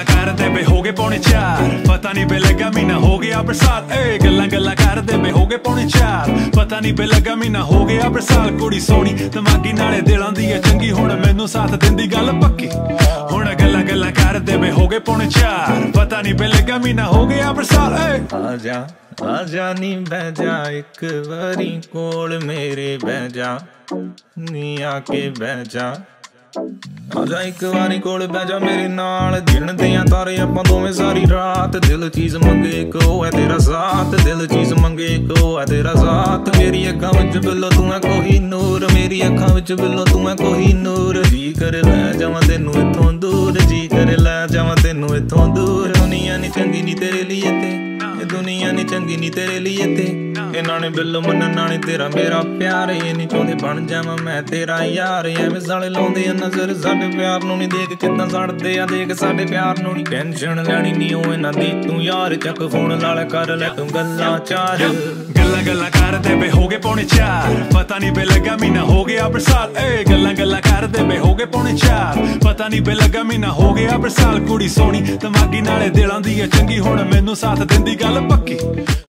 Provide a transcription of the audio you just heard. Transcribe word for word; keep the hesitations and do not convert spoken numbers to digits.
गल्लां करदे वे हो गए पौने चार, पता नहीं बे लगा महीना हो गया बरसात। ए गल्लां गल्लां करदे वे हो गए पौने चार, पता नहीं बे लगा महीना हो गया बरसात। कुड़ी सोहनी दिमागी नाले दिलां दी चंगी, हुण मैनू साथ दिंदी गल पक्की। हुण गल्लां गल्लां करदे वे हो गए पौने चार, पता नहीं बे लगा महीना हो गया बरसात। ए आजा आजा नी बह जा एक वारी कोल मेरे बह जा, नी आके बह जा। आजा एक वारी कोल बह जा मेरे नाल, गिणदे आ तारे आपां दोवें सारी रात। दिल चीज मंगे एक ओ है तेरा साथ, दिल चीज मंगे एक ओ है तेरा साथ। मेरी अखां विच बिल्लो तू है कोही नूर, मेरी अखां विच बिल्लो तू है कोही नूर। जी करे लै जावां तैनू इत्थों दूर, जी करे लै जावां तैनू इत्थों दूर। दुनिया नी चंगी नी तेरे लिए ते, दुनिया नी चंगी नी तेरे लिए ते, इन्हां ने बिल्लो मन्नना नी तेरा मेरा प्यार। ये नी चाहुंदे बन जावां मैं तेरा यार, एवें साले लाउंदे आ नजर साडे प्यार नूं नी, देख किदां सड़दे आ देख साडे प्यार नूं नी। टेंशन लैनी नी ओ इन्हां दी तू यार, चक फोन लाल कर लै तू गल्लां चार। गल्लां गल्लां करदे वे हो गए पौने चार, पता नहीं बे लगा महीना हो गया बरसात। ए गल्लां गल्लां करदे वे हो गए पौने चार, पता नहीं बे लगा महीना हो गया बरसात। कुड़ी सोहनी दिमागी नाले दिलां दी चंगी, हुण मैनू साथ दिंदी गल पक्की।